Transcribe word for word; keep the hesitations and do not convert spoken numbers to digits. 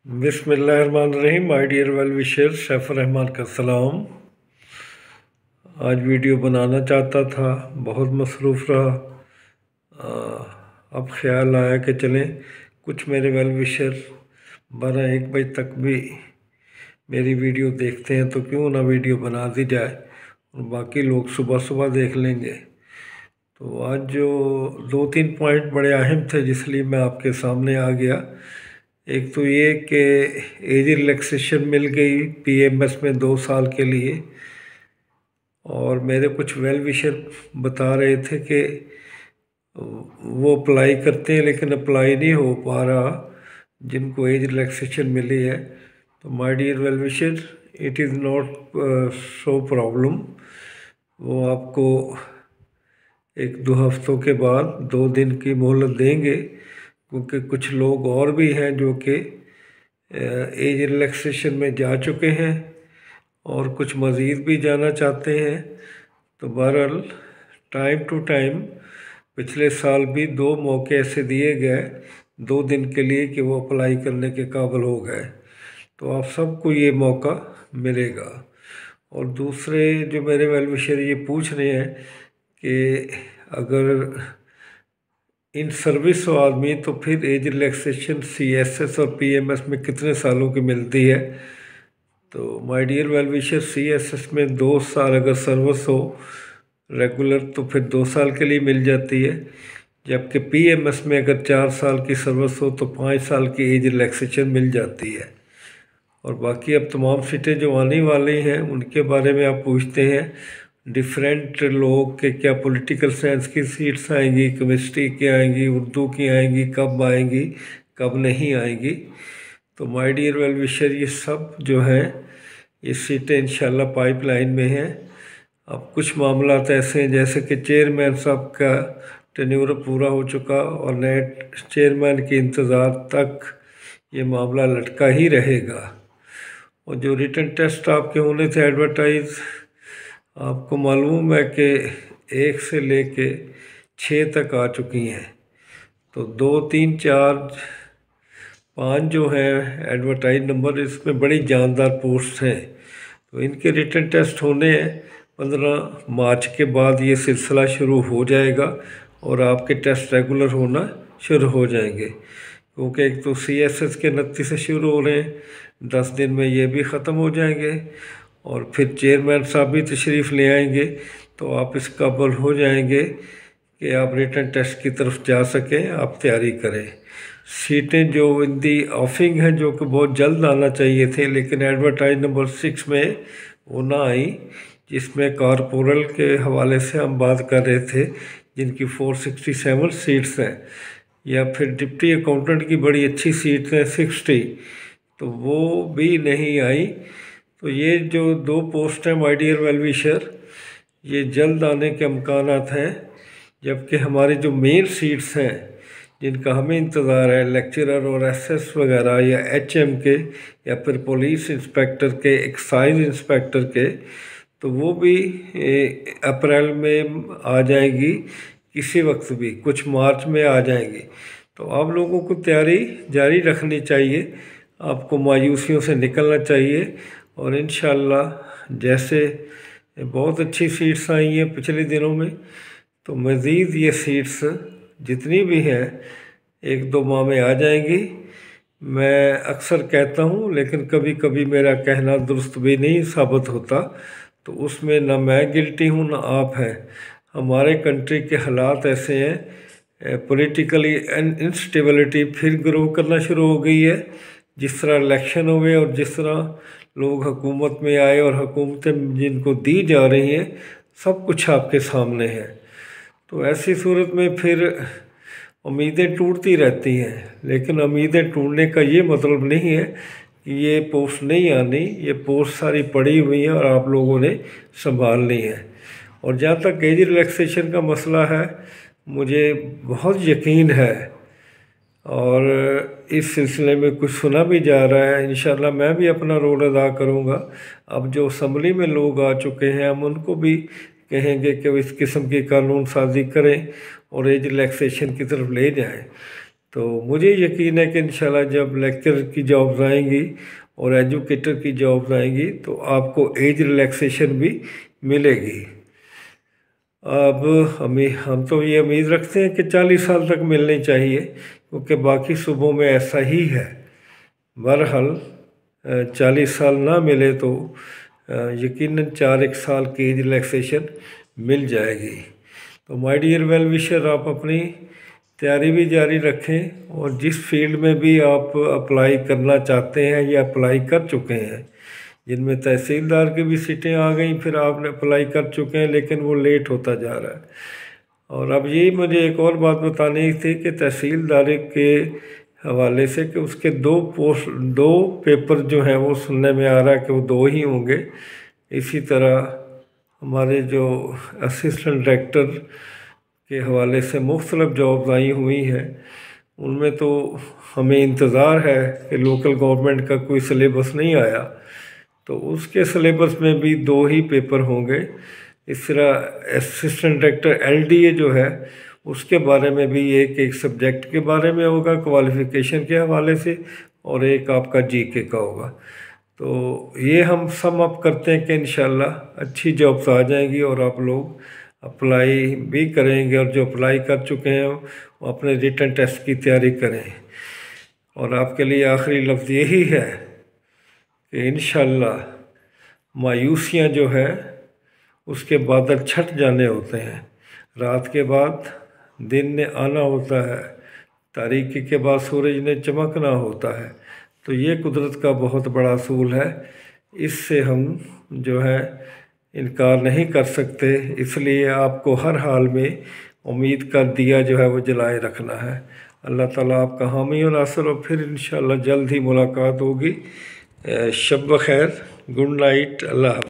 बिस्मिल्लाहिर्रहमानिर्रहीम। My dear well wisher, Saifur Rahman का सलाम। आज वीडियो बनाना चाहता था, बहुत मसरूफ़ रहा। आ, अब ख्याल आया कि चलें कुछ मेरे वेल विशर बारह एक बजे तक भी मेरी वीडियो देखते हैं, तो क्यों ना वीडियो बना दी जाए और बाकी लोग सुबह सुबह देख लेंगे। तो आज जो दो तीन पॉइंट बड़े अहम थे जिसलिए मैं आपके सामने आ गया। एक तो ये कि एज रिलैक्सेशन मिल गई पीएमएस में दो साल के लिए, और मेरे कुछ वेल विशर बता रहे थे कि वो अप्लाई करते हैं लेकिन अप्लाई नहीं हो पा रहा जिनको एज रिलैक्सेशन मिली है। तो my dear well wisher, it is not so problem. वो आपको एक दो हफ्तों के बाद दो दिन की मोहलत देंगे, क्योंकि कुछ लोग और भी हैं जो कि एज रिलैक्सेशन में जा चुके हैं और कुछ मज़ीद भी जाना चाहते हैं। तो बहरहाल टाइम टू टाइम पिछले साल भी दो मौके ऐसे दिए गए दो दिन के लिए कि वो अप्लाई करने के काबिल हो गए। तो आप सबको ये मौका मिलेगा। और दूसरे जो मेरे वेल विशर ये पूछ रहे हैं कि अगर इन सर्विस हो आदमी तो फिर एज रिलैक्सेशन सीएसएस और पीएमएस में कितने सालों की मिलती है। तो my dear well wisher, CSS में दो साल अगर सर्विस हो रेगुलर तो फिर दो साल के लिए मिल जाती है, जबकि पीएमएस में अगर चार साल की सर्विस हो तो पाँच साल की एज रिलैक्सेशन मिल जाती है। और बाकी अब तमाम सीटें जो आने वाली हैं उनके बारे में आप पूछते हैं डिफरेंट लोग के क्या पॉलिटिकल साइंस की सीट्स आएंगी, केमिस्ट्री की आएंगी, उर्दू की आएंगी, कब आएंगी कब नहीं आएंगी। तो माय डियर वेल विशर, ये सब जो है ये सीटें इंशाल्लाह पाइपलाइन में हैं। अब कुछ मामला ऐसे हैं जैसे कि चेयरमैन साहब का टेन्योर पूरा हो चुका और नए चेयरमैन के इंतज़ार तक ये मामला लटका ही रहेगा। और जो रिटन टेस्ट आपके होने थे एडवर्टाइज, आपको मालूम है कि एक से लेके छः तक आ चुकी हैं। तो दो तीन चार पाँच जो हैं एडवर्टाइज नंबर, इसमें बड़ी जानदार पोस्ट हैं। तो इनके रिटन टेस्ट होने हैं पंद्रह मार्च के बाद ये सिलसिला शुरू हो जाएगा और आपके टेस्ट रेगुलर होना शुरू हो जाएंगे। क्योंकि एक तो सी एस एस के उनतीस से शुरू हो रहे हैं, दस दिन में ये भी ख़त्म हो जाएंगे और फिर चेयरमैन साहब भी तशरीफ़ ले आएंगे। तो आप इस काबिल हो जाएंगे कि आप रिटन टेस्ट की तरफ जा सकें, आप तैयारी करें। सीटें जो इन दी ऑफिंग हैं जो कि बहुत जल्द आना चाहिए थे लेकिन एडवर्टाइज नंबर सिक्स में वो ना आई, जिसमें कारपोरल के हवाले से हम बात कर रहे थे जिनकी फोर सिक्सटी सेवन सीट्स हैं, या फिर डिप्टी अकाउंटेंट की बड़ी अच्छी सीट है सिक्सटी, तो वो भी नहीं आई। तो ये जो दो पोस्ट हैं माय डियर वेल विशर, ये जल्द आने के इम्कानात हैं, जबकि हमारे जो मेन सीट्स हैं जिनका हमें इंतज़ार है लेक्चरर और एसएस वगैरह या एचएम के या फिर पुलिस इंस्पेक्टर के, एक्साइज इंस्पेक्टर के, तो वो भी अप्रैल में आ जाएगी, किसी वक्त भी कुछ मार्च में आ जाएंगी। तो आप लोगों को तैयारी जारी रखनी चाहिए, आपको मायूसियों से निकलना चाहिए और इंशाल्लाह जैसे बहुत अच्छी सीट्स आई हैं पिछले दिनों में, तो मज़ीद ये सीट्स जितनी भी हैं एक दो माह में आ जाएंगी। मैं अक्सर कहता हूँ लेकिन कभी कभी मेरा कहना दुरुस्त भी नहीं साबित होता, तो उसमें ना मैं गिल्टी हूँ ना आप हैं। हमारे कंट्री के हालात ऐसे हैं, पॉलिटिकली इंस्टेबिलिटी फिर ग्रो करना शुरू हो गई है। जिस तरह इलेक्शन हुए और जिस तरह लोग हुकूमत में आए और हुकूमतें जिनको दी जा रही हैं, सब कुछ आपके सामने है। तो ऐसी सूरत में फिर उम्मीदें टूटती रहती हैं, लेकिन उम्मीदें टूटने का ये मतलब नहीं है कि ये पोस्ट नहीं आनी, ये पोस्ट सारी पड़ी हुई हैं और आप लोगों ने संभालनी है। और जहाँ तक एज रिलैक्सेशन का मसला है, मुझे बहुत यकीन है और इस सिलसिले में कुछ सुना भी जा रहा है, इंशाल्लाह मैं भी अपना रोल अदा करूँगा। अब जो असम्बली में लोग आ चुके हैं हम उनको भी कहेंगे कि इस किस्म की कानून साजी करें और एज रिलैक्सेशन की तरफ ले जाएं। तो मुझे यकीन है कि इंशाल्लाह जब लेक्चर की जॉब्स आएंगी और एजुकेटर की जॉब्स आएंगी तो आपको एज रिलैक्सेशन भी मिलेगी। अब हमें हम तो ये उम्मीद रखते हैं कि चालीस साल तक मिलनी चाहिए, क्योंकि बाकी सूबों में ऐसा ही है। बहरहाल चालीस साल ना मिले तो यकीनन चार एक साल की एज रिलैक्सेशन मिल जाएगी। तो माय डियर वेल विशर, आप अपनी तैयारी भी जारी रखें और जिस फील्ड में भी आप अप्लाई करना चाहते हैं या अप्लाई कर चुके हैं, जिनमें तहसीलदार की भी सीटें आ गई, फिर आपने अप्लाई कर चुके हैं लेकिन वो लेट होता जा रहा है। और अब यही मुझे एक और बात बतानी थी कि तहसीलदार के हवाले से कि उसके दो पोस्ट दो पेपर जो हैं वो सुनने में आ रहा है कि वो दो ही होंगे। इसी तरह हमारे जो असिस्टेंट डायरेक्टर के हवाले से मुख्तलिफ जॉब्स आई हुई हैं, उनमें तो हमें इंतज़ार है कि लोकल गवर्नमेंट का कोई सिलेबस नहीं आया, तो उसके सिलेबस में भी दो ही पेपर होंगे। इस तरह असिस्टेंट डायरेक्टर एलडीए जो है उसके बारे में भी एक एक सब्जेक्ट के बारे में होगा क्वालिफ़िकेशन के हवाले से, और एक आपका जीके का होगा। तो ये हम सम अप करते हैं कि इंशाल्लाह अच्छी जॉब्स आ जाएंगी और आप लोग अप्लाई भी करेंगे, और जो अप्लाई कर चुके हैं वो अपने रिटन टेस्ट की तैयारी करें। और आपके लिए आखिरी लफ्ज़ यही है कि इंशाल्लाह मायूसियाँ जो है उसके बादल छट जाने होते हैं, रात के बाद दिन ने आना होता है, तारीकी के बाद सूरज ने चमकना होता है। तो ये कुदरत का बहुत बड़ा असूल है, इससे हम जो है इनकार नहीं कर सकते। इसलिए आपको हर हाल में उम्मीद का दिया जो है वो जलाए रखना है। अल्लाह ताला आपका हामी और नासिर, और फिर इंशाअल्लाह जल्द ही मुलाकात होगी। शब ब खैर, गुड नाइट, अल्लाह।